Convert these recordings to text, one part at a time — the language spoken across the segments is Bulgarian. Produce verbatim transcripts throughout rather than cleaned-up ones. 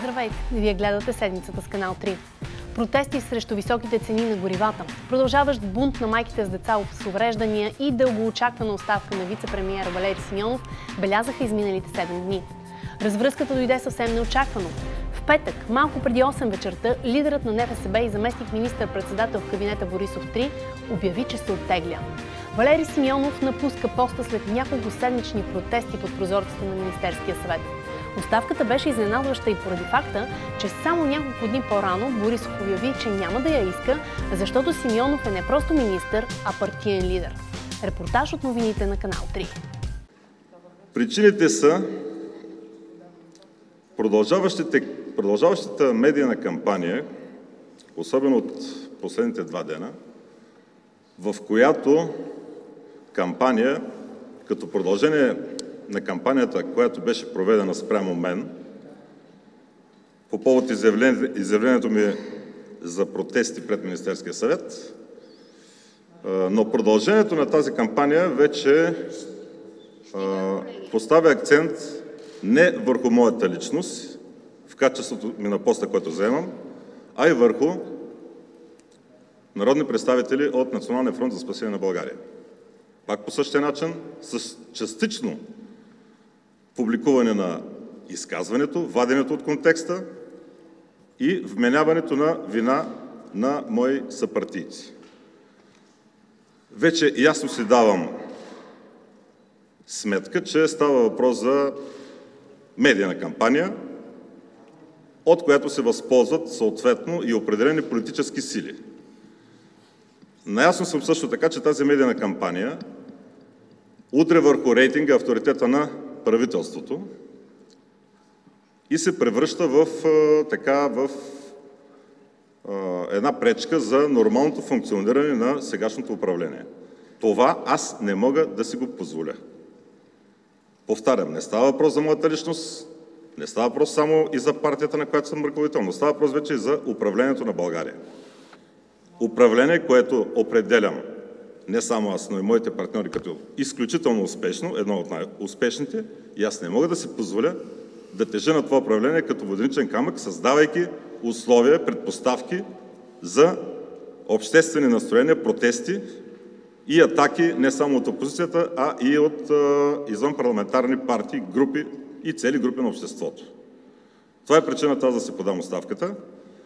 Здравейте! Вие гледате седмицата с Канал три. Протести срещу високите цени на горивата, продължаващ бунт на майките с деца с увреждания и дългоочаквана оставка на вице-премиера Валери Симеонов белязаха изминалите седем дни. Развръзката дойде съвсем неочаквано. В петък, малко преди осем вечерта, лидерът на НФСБ и заместник министър-председател в кабинета Борисов три обяви, че се оттегля. Валери Симеонов напуска поста след няколко седмични протести под прозорците на Министерския съвет. Оставката беше изненадваща и поради факта, че само няколко дни по-рано Борисов обяви, че няма да я иска, защото Симеонов е не просто министър, а партиен лидер. Репортаж от новините на Канал три. Причините са продължаващата медийна кампания, особено от последните два дена, в която кампания, като продължение на кампанията, която беше проведена спрямо мен, по повод изявлението ми за протести пред Министерския съвет, но продължението на тази кампания вече поставя акцент не върху моята личност, в качеството ми на поста, който заемам, а и върху народни представители от Националния фронт за спасение на България. Пак по същия начин, с частично публикуване на изказването, ваденето от контекста и вменяването на вина на мои съпартийци. Вече ясно си давам сметка, че става въпрос за медийна кампания, от която се възползват съответно и определени политически сили. Наясно съм също така, че тази медийна кампания удря върху рейтинга, авторитета на правителството и се превръща в, така, в една пречка за нормалното функциониране на сегашното управление. Това аз не мога да си го позволя. Повтарям, не става въпрос за моята личност, не става въпрос само и за партията, на която съм ръководител, но става въпрос вече и за управлението на България. Управление, което определям не само аз, но и моите партньори като изключително успешно, едно от най-успешните, и аз не мога да си позволя да тежа на това управление като воденичен камък, създавайки условия, предпоставки за обществени настроения, протести и атаки не само от опозицията, а и от а, извънпарламентарни партии, групи и цели групи на обществото. Това е причината аз да си подам оставката,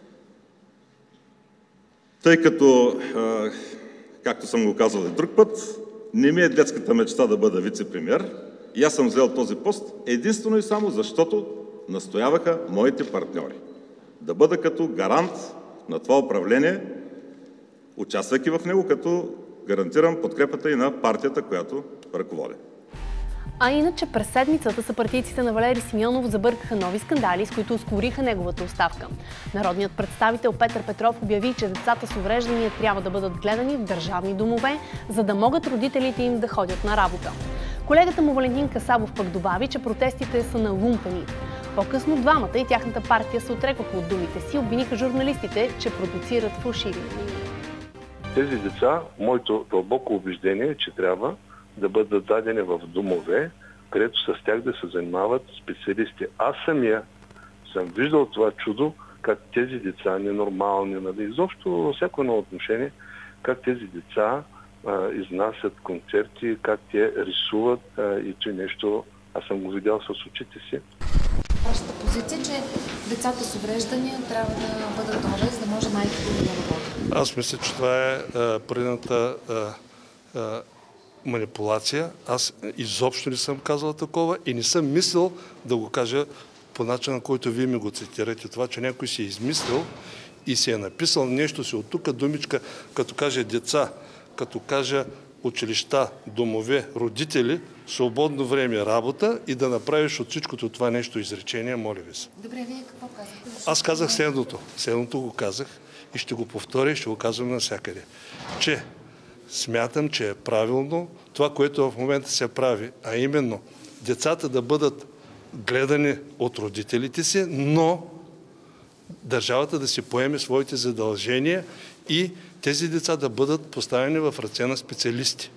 тъй като, а, както съм го казал и друг път, не ми е детската мечта да бъда вице-премиер и аз съм взел този пост единствено и само защото настояваха моите партньори. Да бъда като гарант на това управление, участвайки в него, като гарантирам подкрепата и на партията, която ръководя. А иначе през седмицата съпартийците на Валери Симеонов забъркаха нови скандали, с които ускориха неговата оставка. Народният представител Петър Петров обяви, че децата с увреждания трябва да бъдат гледани в държавни домове, за да могат родителите им да ходят на работа. Колегата му Валентин Касабов пък добави, че протестите са на лумпени. По-късно двамата и тяхната партия се отрекоха от думите си, обвиниха журналистите, че продуцират фалшиви новини. Тези деца, моето дълбоко убеждение е, че трябва да бъдат дадени в домове, където с тях да се занимават специалисти. Аз самия съм виждал това чудо, как тези деца, ненормални, нали, изобщо във всяко едно отношение, как тези деца а, изнасят концерти, как те рисуват а, и че нещо, аз съм го видял с очите си. Вашата позиция, че децата с увреждания трябва да бъдат дома, за да може майките да работят? Аз мисля, че това е предната манипулация. Аз изобщо не съм казал такова и не съм мислил да го кажа по начина, който вие ми го цитирате. Това, че някой си е измислил и си е написал нещо си от тук думичка, като каже деца, като каже училища, домове, родители, свободно време, работа и да направиш от всичкото това нещо изречение, моля ви се. Добре, вие какво казахте? Аз казах следното. Следното го казах и ще го повторя и ще го казвам навсякъде. Че смятам, че е правилно това, което в момента се прави, а именно децата да бъдат гледани от родителите си, но държавата да си поеме своите задължения и тези деца да бъдат поставени в ръце на специалисти.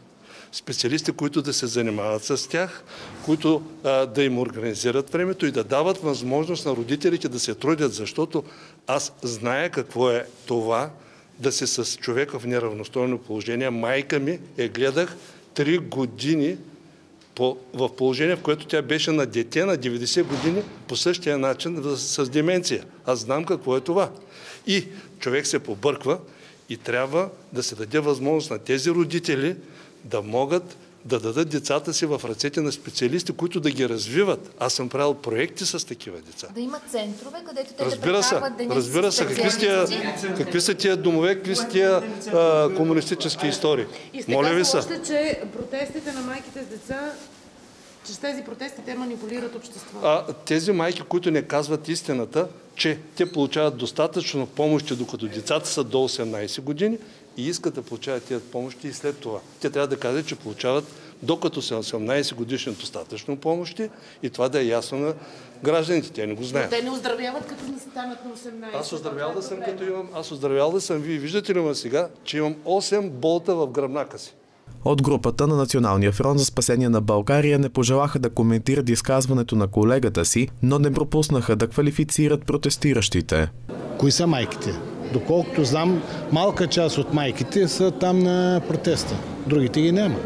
специалисти, които да се занимават с тях, които а, да им организират времето и да дават възможност на родителите да се трудят, защото аз зная какво е това да си с човек в неравностойно положение. Майка ми я гледах три години по, в положение, в което тя беше на дете на деветдесет години по същия начин с, с деменция. Аз знам какво е това. И човек се побърква и трябва да се даде възможност на тези родители да могат да дадат децата си в ръцете на специалисти, които да ги развиват. Аз съм правил проекти с такива деца. Да има центрове, където те разбира да се, прекарват деня разбира се, какви, тия, какви са тия домове, какви са тия а, комунистически истории. И Моля ви се. Още, че протестите на майките с деца, че с тези протести те манипулират обществото. А, тези майки, които не казват истината, че те получават достатъчно помощи, докато децата са до осемнайсет години и искат да получават тези помощи и след това. Те трябва да кажат, че получават докато са осемнайсет годишни достатъчно помощи и това да е ясно на гражданите. Те не го знаят. Но те не оздравяват като не станат на осемнайсет. Аз оздравял да съм, като имам, аз оздравял да съм, вие виждате ли ме сега, че имам осем болта в гръбнака си. От групата на Националния фронт за спасение на България не пожелаха да коментират изказването на колегата си, но не пропуснаха да квалифицират протестиращите. Кои са майките? Доколкото знам, малка част от майките са там на протеста. Другите ги няма.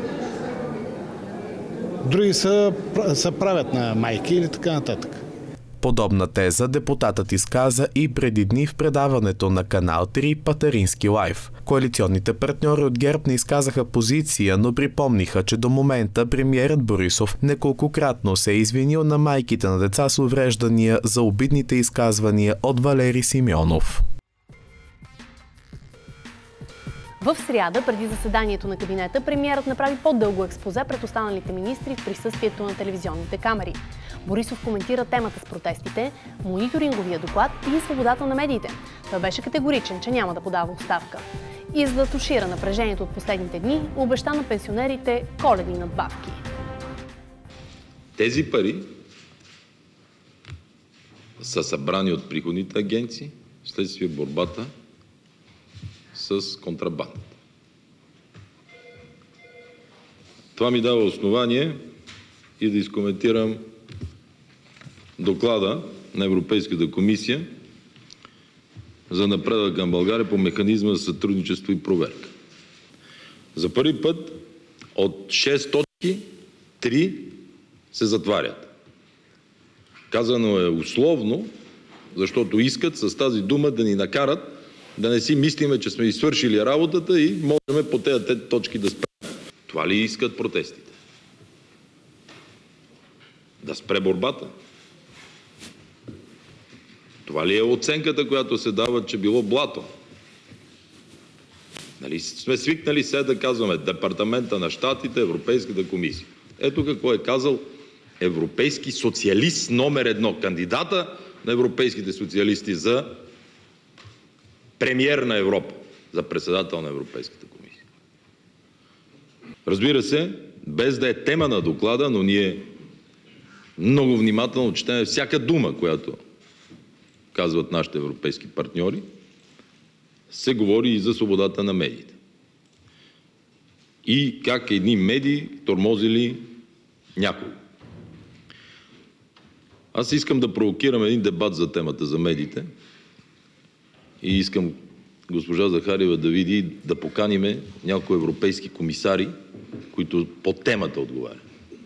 Други са, са правят на майки или така нататък. Подобна теза депутатът изказа и преди дни в предаването на Канал три Патерински лайв. Коалиционните партньори от ГЕРБ не изказаха позиция, но припомниха, че до момента премиерът Борисов неколкократно се е извинил на майките на деца с увреждания за обидните изказвания от Валери Симеонов. В сряда, преди заседанието на кабинета, премиерът направи по-дълго експозе пред останалите министри в присъствието на телевизионните камери. Борисов коментира темата с протестите, мониторинговия доклад и свободата на медиите. Той беше категоричен, че няма да подава оставка. И за да тушира напрежението от последните дни, обеща на пенсионерите коледни надбавки. Тези пари са събрани от приходните агенции вследствие борбата с контрабандата. Това ми дава основание и да изкоментирам доклада на Европейската комисия за напредък към България по механизма за сътрудничество и проверка. За първи път от шест точки три се затварят. Казано е условно, защото искат с тази дума да ни накарат да не си мислиме, че сме извършили работата и можем по тези точки да спрем. Това ли искат протестите? Да спре борбата? Това ли е оценката, която се дава, че било блато? Нали сме свикнали се да казваме Департамента на щатите, Европейската комисия. Ето какво е казал европейски социалист номер едно, кандидата на европейските социалисти за премиер на Европа, за председател на Европейската комисия. Разбира се, без да е тема на доклада, но ние много внимателно четем всяка дума, която казват нашите европейски партньори, се говори и за свободата на медиите. И как едни медии тормозили някого. Аз искам да провокирам един дебат за темата за медиите и искам госпожа Захариева да види, да поканиме някои европейски комисари, които по темата отговарят.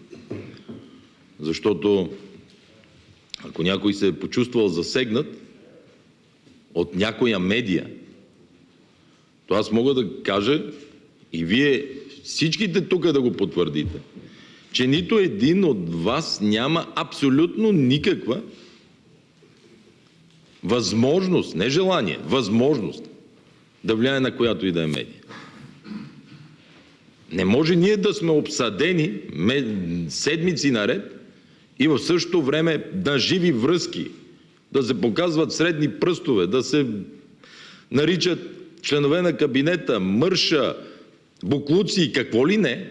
Защото ако някой се е почувствал засегнат от някоя медия, то аз мога да кажа и вие всичките тук да го потвърдите, че нито един от вас няма абсолютно никаква възможност, не желание, възможност да влияе на която и да е медия. Не може ние да сме обсадени седмици наред и в същото време на живи връзки, да се показват средни пръстове, да се наричат членове на кабинета, мърша, буклуци и какво ли не.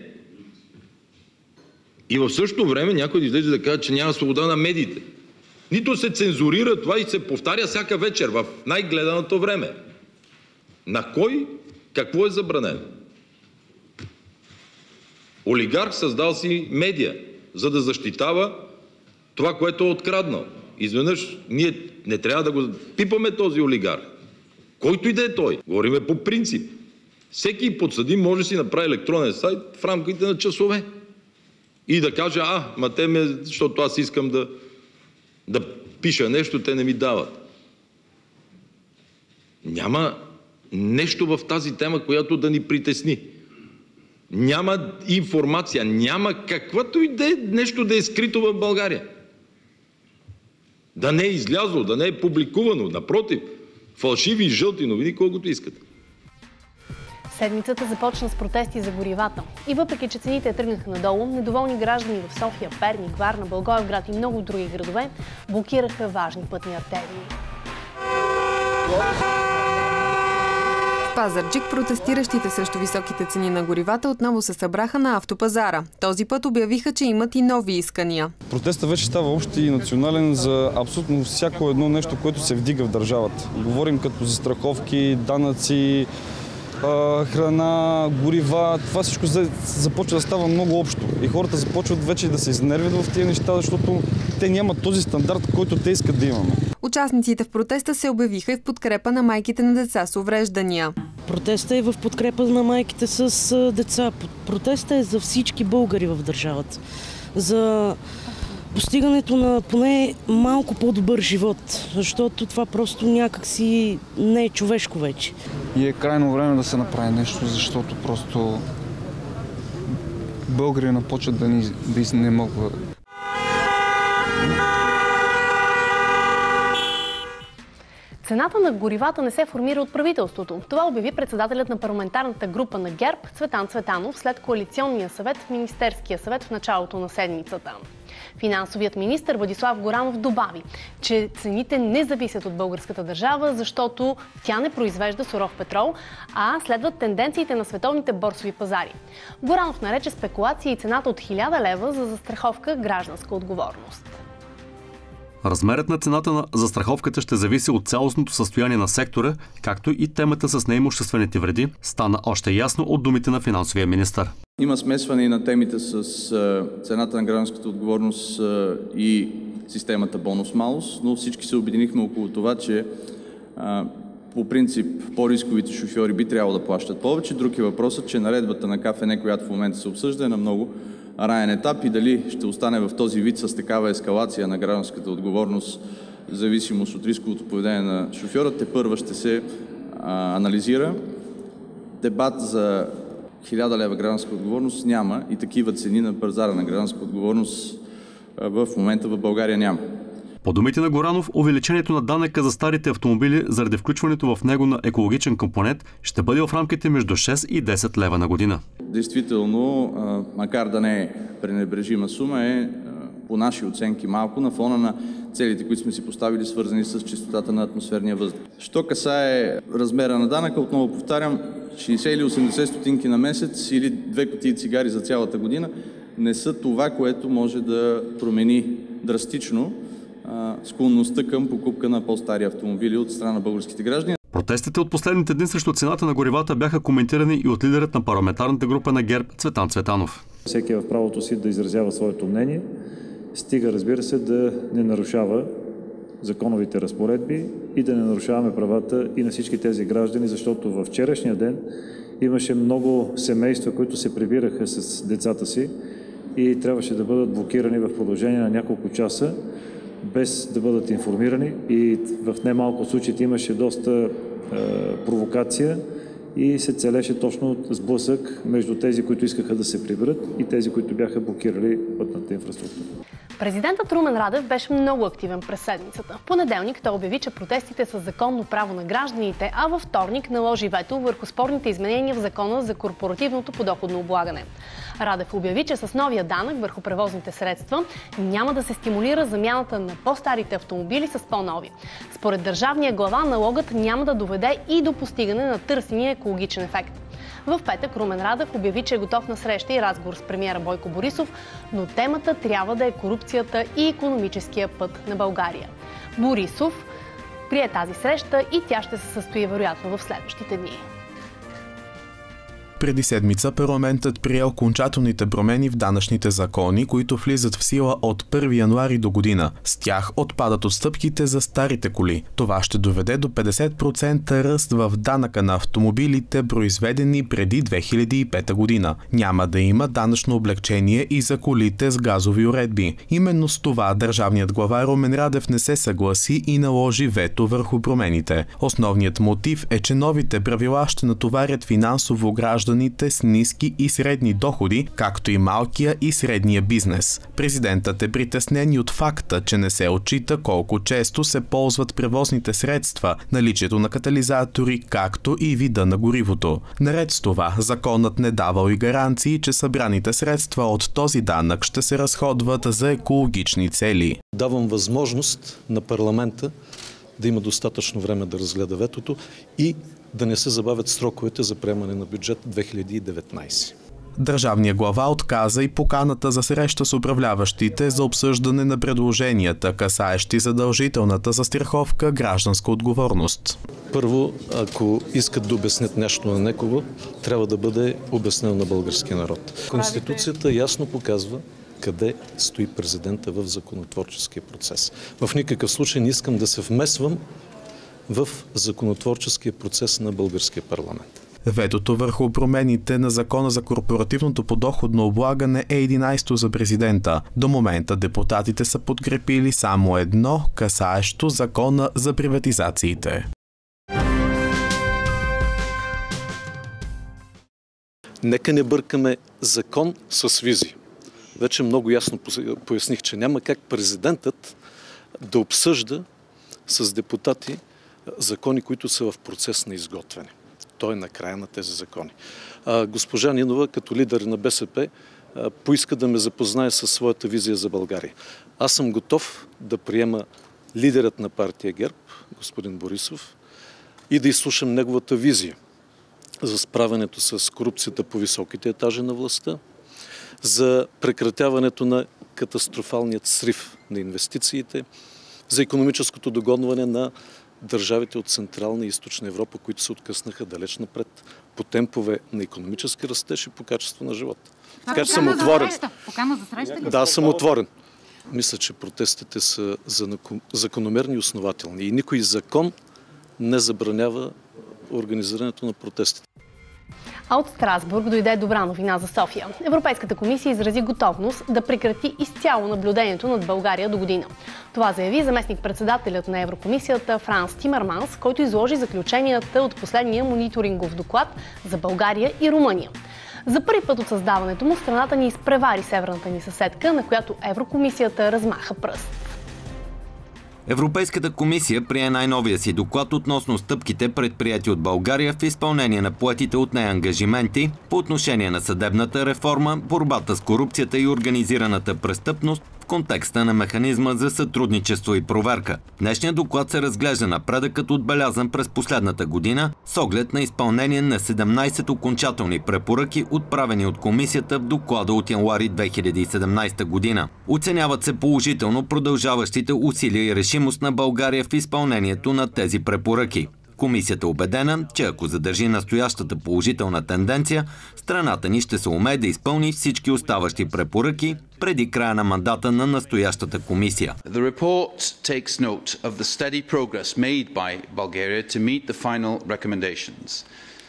И в същото време някой да излезе да каже, че няма свобода на медиите. Нито се цензурира това и се повтаря всяка вечер в най-гледаното време. На кой какво е забранено? Олигарх създал си медия, за да защитава това, което е откраднал. Изведнъж ние не трябва да го пипаме този олигарх. Който и да е той. Говориме по принцип. Всеки подсъдим може да си направи електронен сайт в рамките на часове. И да каже, а, ма те ме, защото аз искам да, да пиша нещо, те не ми дават. Няма нещо в тази тема, която да ни притесни. Няма информация, няма каквато и да е нещо да е скрито в България. Да не е излязло, да не е публикувано. Напротив, фалшиви и жълти новини, колкото искате. Седмицата започна с протести за горивата. И въпреки, че цените тръгнаха надолу, недоволни граждани в София, Перник, Варна, Благоевград и много други градове блокираха важни пътни артерии. В Пазарджик протестиращите срещу високите цени на горивата отново се събраха на автопазара. Този път обявиха, че имат и нови искания. Протестът вече става общ и национален за абсолютно всяко едно нещо, което се вдига в държавата. Говорим като за застраховки, данъци, храна, горива. Това всичко започва да става много общо. И хората започват вече да се изнервят в тези неща, защото те нямат този стандарт, който те искат да имаме. Участниците в протеста се обявиха и в подкрепа на майките на деца с увреждания. Протестът е в подкрепа на майките с деца. Протестът е за всички българи в държавата. За постигането на поне малко по-добър живот, защото това просто някакси не е човешко вече. И е крайно време да се направи нещо, защото просто българина почват да ни да изнемогват. Цената на горивата не се формира от правителството. Това обяви председателят на парламентарната група на ГЕРБ Цветан Цветанов след коалиционния съвет в Министерския съвет в началото на седмицата. Финансовият министър Владислав Горанов добави, че цените не зависят от българската държава, защото тя не произвежда суров петрол, а следват тенденциите на световните борсови пазари. Горанов нарече спекулации и цената от хиляда лева за застраховка гражданска отговорност. Размерът на цената на застраховката ще зависи от цялостното състояние на сектора, както и темата с неимуществените вреди, стана още ясно от думите на финансовия министър. Има смесване и на темите с цената на гражданската отговорност и системата бонус-малус, но всички се обединихме около това, че по принцип по-рисковите шофьори би трябвало да плащат повече. Друг е въпросът, че наредбата на КФН, която в момента се обсъжда, е на много ранен етап и дали ще остане в този вид с такава ескалация на гражданската отговорност в зависимост от рисковото поведение на шофьора, тепърва ще се а, анализира. Дебат за хиляда лева гражданска отговорност няма и такива цени на пазара на гражданска отговорност а, в момента в България няма. По думите на Горанов, увеличението на данъка за старите автомобили заради включването в него на екологичен компонент ще бъде в рамките между шест и десет лева на година. Действително, макар да не е пренебрежима сума, е по наши оценки малко на фона на целите, които сме си поставили, свързани с чистотата на атмосферния въздух. Що касае размера на данъка, отново повтарям, шейсет или осемдесет стотинки на месец или две кутии цигари за цялата година не са това, което може да промени драстично склонността към покупка на по-стари автомобили от страна на българските граждани. Протестите от последните дни срещу цената на горивата бяха коментирани и от лидерът на парламентарната група на ГЕРБ Цветан Цветанов. Всеки е в правото си да изразява своето мнение, стига, разбира се, да не нарушава законовите разпоредби и да не нарушаваме правата и на всички тези граждани, защото във вчерашния ден имаше много семейства, които се прибираха с децата си и трябваше да бъдат блокирани в продължение на няколко часа, без да бъдат информирани, и в немалко случаите имаше доста е, провокация и се целеше точно сблъсък между тези, които искаха да се приберат, и тези, които бяха блокирали пътната инфраструктура. Президентът Румен Радев беше много активен през седмицата. В понеделник той обяви, че протестите са законно право на гражданите, а във вторник наложи вето върху спорните изменения в закона за корпоративното подоходно облагане. Радев обяви, че с новия данък върху превозните средства няма да се стимулира замяната на по-старите автомобили с по-нови. Според държавния глава, налогът няма да доведе и до постигане на търсения екологичен ефект. В петък Румен Радев обяви, че е готов на среща и разговор с премиера Бойко Борисов, но темата трябва да е корупцията и икономическия път на България. Борисов прие тази среща и тя ще се състои вероятно в следващите дни. Преди седмица парламентът прие окончателните промени в данъчните закони, които влизат в сила от първи януари до година. С тях отпадат отстъпките за старите коли. Това ще доведе до петдесет процента ръст в данъка на автомобилите, произведени преди две хиляди и пета година. Няма да има данъчно облегчение и за колите с газови уредби. Именно с това държавният глава Румен Радев не се съгласи и наложи вето върху промените. Основният мотив е, че новите правила ще натоварят финансово гражданите с ниски и средни доходи, както и малкия и средния бизнес. Президентът е притеснен и от факта, че не се отчита колко често се ползват превозните средства, наличието на катализатори, както и вида на горивото. Наред с това, законът не давал и гаранции, че събраните средства от този данък ще се разходват за екологични цели. Давам възможност на парламента да има достатъчно време да разгледа ветото и да не се забавят сроковете за приемане на бюджет две хиляди и деветнадесета. Държавният глава отказа и поканата за среща с управляващите за обсъждане на предложенията, касаещи задължителната застраховка гражданска отговорност. Първо, ако искат да обяснят нещо на некого, трябва да бъде обяснено на българския народ. Конституцията ясно показва къде стои президента в законотворческия процес. В никакъв случай не искам да се вмесвам в законотворческия процес на българския парламент. Ветото върху промените на закона за корпоративното подоходно облагане е единадесето за президента. До момента депутатите са подкрепили само едно, касаещо закона за приватизациите. Нека не бъркаме закон с визия. Вече много ясно поясних, че няма как президентът да обсъжда с депутати закони, които са в процес на изготвяне. Той е на края на тези закони. А, госпожа Нинова, като лидер на БСП, а, поиска да ме запознае със своята визия за България. Аз съм готов да приема лидерът на партия ГЕРБ, господин Борисов, и да изслушам неговата визия за справянето с корупцията по високите етажи на властта, за прекратяването на катастрофалният срив на инвестициите, за икономическото догонване на държавите от Централна и Източна Европа, които се откъснаха далеч напред по темпове на икономически растеж и по качество на живота. Така че съм отворен. Покана за среща? Да, съм отворен. Мисля, че протестите са закономерни и основателни. И никой закон не забранява организирането на протестите. А от Страсбург дойде добра новина за София. Европейската комисия изрази готовност да прекрати изцяло наблюдението над България до година. Това заяви заместник-председателят на Еврокомисията Франс Тимерманс, който изложи заключенията от последния мониторингов доклад за България и Румъния. За първи път от създаването му страната ни изпревари северната ни съседка, на която Еврокомисията размаха пръст. Европейската комисия прие най-новия си доклад относно стъпките, предприяти от България в изпълнение на поетите от нея ангажименти по отношение на съдебната реформа, борбата с корупцията и организираната престъпност в контекста на механизма за сътрудничество и проверка. Днешният доклад се разглежда напредъкът, отбелязан през последната година с оглед на изпълнение на седемнадесет окончателни препоръки, отправени от комисията в доклада от януари две хиляди и седемнадесета година. Оценяват се положително продължаващите усилия и решимост на България в изпълнението на тези препоръки. Комисията е убедена, че ако задържи настоящата положителна тенденция, страната ни ще се умее да изпълни всички оставащи препоръки преди края на мандата на настоящата комисия. The report takes note of the steady progress made by Bulgaria to meet the final recommendations.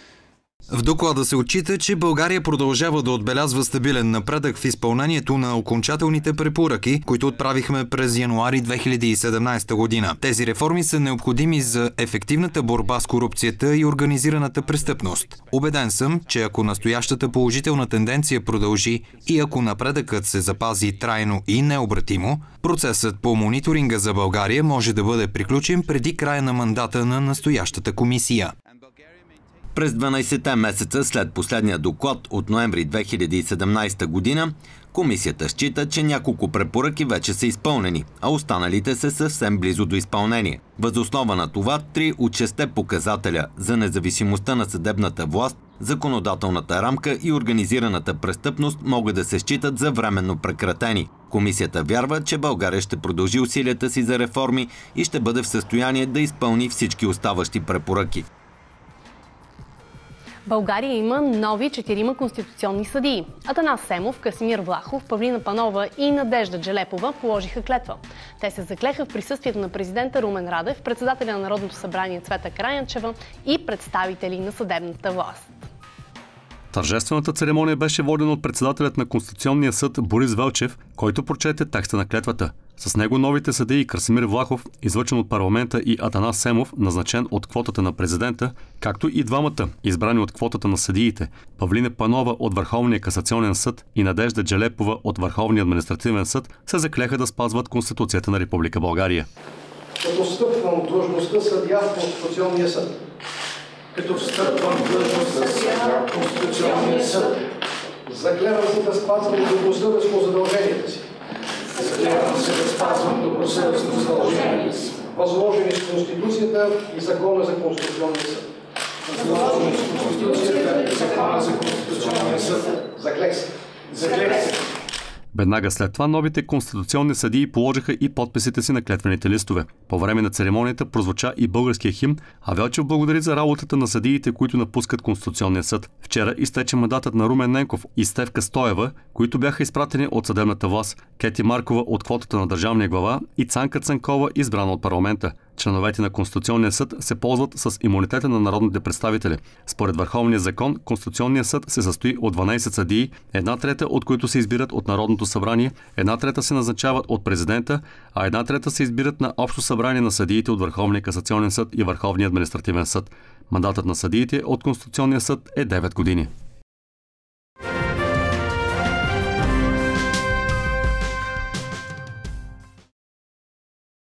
В доклада се отчита, че България продължава да отбелязва стабилен напредък в изпълнението на окончателните препоръки, които отправихме през януари две хиляди и седемнадесета година. Тези реформи са необходими за ефективната борба с корупцията и организираната престъпност. Убеден съм, че ако настоящата положителна тенденция продължи и ако напредъкът се запази трайно и необратимо, процесът по мониторинга за България може да бъде приключен преди края на мандата на настоящата комисия. През дванадесетте месеца след последния доклад от ноември две хиляди и седемнадесета година, комисията счита, че няколко препоръки вече са изпълнени, а останалите са съвсем близо до изпълнение. Въз основа на това, три от шестте показателя за независимостта на съдебната власт, законодателната рамка и организираната престъпност могат да се считат за временно прекратени. Комисията вярва, че България ще продължи усилията си за реформи и ще бъде в състояние да изпълни всички оставащи препоръки. България има нови четирима конституционни съдии. Атанас Семов, Красимир Влахов, Павлина Панова и Надежда Джелепова положиха клетва. Те се заклеха в присъствието на президента Румен Радев, председателя на Народното събрание Цвета Караянчева и представители на съдебната власт. Тържествената церемония беше водена от председателят на Конституционния съд Борис Велчев, който прочете текста на клетвата. С него новите съдии Красимир Влахов, излъчен от парламента, и Атанас Семов, назначен от квотата на президента, както и двамата, избрани от квотата на съдиите, Павлина Панова от Върховния касационен съд и Надежда Джелепова от Върховния административен съд, се заклеха да спазват Конституцията на Република България. Като встъпвам длъжността съдия в Конституционния съд. Като встъпвам длъжността съдия в Конституционния съд. Заклевам се да спазвам добросъвестно задълженията си. Заклевам се да спазвам добросъвестно задълженията си. Възложени с Конституцията и Закона за Конституционния съд. Възложени с Конституцията и Закона за Конституционния съд. Заклех се. Заклех се. Веднага след това новите конституционни съдии положиха и подписите си на клетвените листове. По време на церемонията прозвуча и българския химн, а Велчев благодари за работата на съдиите, които напускат Конституционния съд. Вчера изтече мандатът на Румен Ненков и Стефка Стоева, които бяха изпратени от съдебната власт, Кети Маркова от квотата на държавния глава и Цанка Цанкова, избрана от парламента. Членовете на Конституционния съд се ползват с имунитета на народните представители. Според Върховния закон, Конституционният съд се състои от дванайсет съдии, една трета от които се избират от Народното събрание, една трета се назначават от президента, а една трета се избират на общо събрание на съдиите от Върховния касационен съд и Върховния административен съд. Мандатът на съдиите от Конституционния съд е девет години.